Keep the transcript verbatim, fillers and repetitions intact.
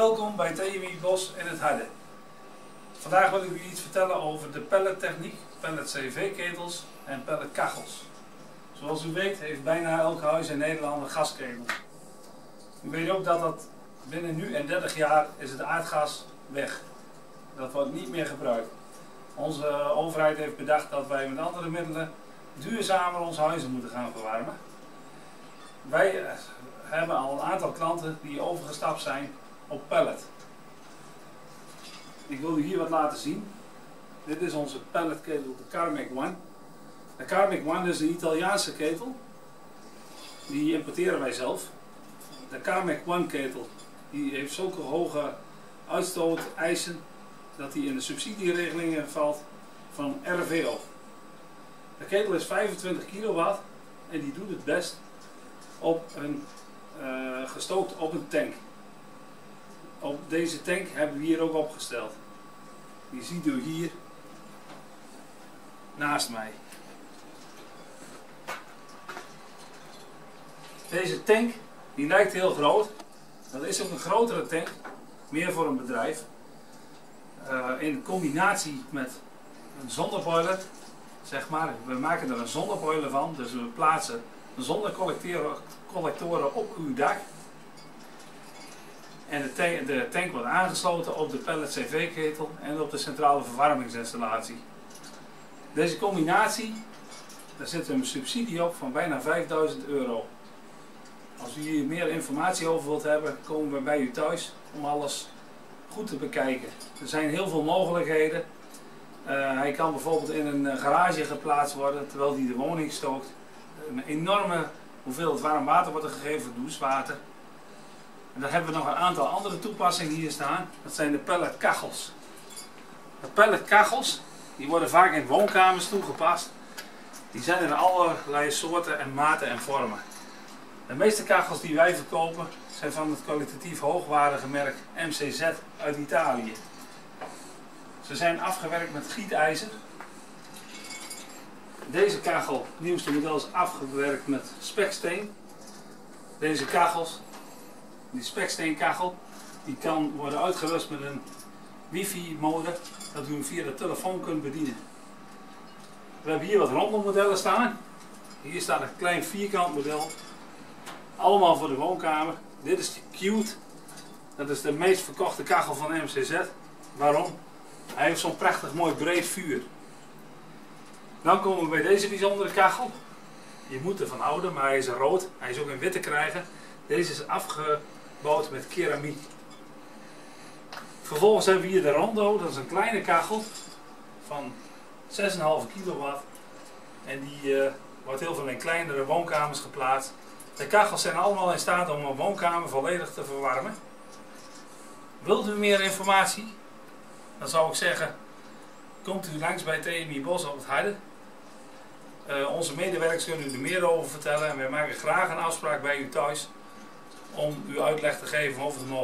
welkom bij T M I Bos in het Harde. Vandaag wil ik u iets vertellen over de pellettechniek, pellet C V-ketels en pelletkachels. Zoals u weet heeft bijna elk huis in Nederland een gasketel. U weet ook dat dat binnen nu en dertig jaar is het aardgas weg. Dat wordt niet meer gebruikt. Onze overheid heeft bedacht dat wij met andere middelen duurzamer onze huizen moeten gaan verwarmen. Wij hebben al een aantal klanten die overgestapt zijn op pellet. Ik wil u hier wat laten zien. Dit is onze pelletketel, de Carmack One. De Carmack One is een Italiaanse ketel. Die importeren wij zelf. De Carmack One ketel die heeft zulke hoge uitstooteisen dat die in de subsidieregelingen valt van R V O. De ketel is vijfentwintig kilowatt en die doet het best op een, uh, gestookt op een tank. Op deze tank hebben we hier ook opgesteld. Die ziet u hier naast mij. Deze tank die lijkt heel groot. Dat is ook een grotere tank, meer voor een bedrijf. Uh, in combinatie met een zonneboiler, zeg maar. We maken er een zonneboiler van, dus we plaatsen zonnecollectoren op uw dak. En de tank, de tank wordt aangesloten op de pellet C V-ketel en op de centrale verwarmingsinstallatie. Deze combinatie, daar zit een subsidie op van bijna vijfduizend euro. Als u hier meer informatie over wilt hebben, komen we bij u thuis om alles goed te bekijken. Er zijn heel veel mogelijkheden. Uh, hij kan bijvoorbeeld in een garage geplaatst worden terwijl hij de woning stookt. Een enorme hoeveelheid warm water wordt er gegeven voor douchewater. En dan hebben we nog een aantal andere toepassingen hier staan. Dat zijn de pelletkachels. De pelletkachels die worden vaak in woonkamers toegepast. Die zijn in allerlei soorten en maten en vormen. De meeste kachels die wij verkopen zijn van het kwalitatief hoogwaardige merk M C Z uit Italië. Ze zijn afgewerkt met gietijzer. Deze kachel, nieuwste model, is afgewerkt met speksteen. Deze kachels, die speksteenkachel, die kan worden uitgerust met een wifi modem, dat u hem via de telefoon kunt bedienen. We hebben hier wat ronde modellen staan. Hier staat een klein vierkant model. Allemaal voor de woonkamer. Dit is de Cute. Dat is de meest verkochte kachel van M C Z. Waarom? Hij heeft zo'n prachtig mooi breed vuur. Dan komen we bij deze bijzondere kachel. Je moet ervan houden, maar hij is rood. Hij is ook in wit te krijgen. Deze is afgebouwd met keramiek. Vervolgens hebben we hier de Rondo. Dat is een kleine kachel van zes komma vijf kilowatt. En die uh, wordt heel veel in kleinere woonkamers geplaatst. De kachels zijn allemaal in staat om een woonkamer volledig te verwarmen. Wilt u meer informatie? Dan zou ik zeggen, komt u langs bij T M I Bos op het Harde. Uh, onze medewerkers kunnen u er meer over vertellen en wij maken graag een afspraak bij u thuis om u uitleg te geven over de mogelijkheden.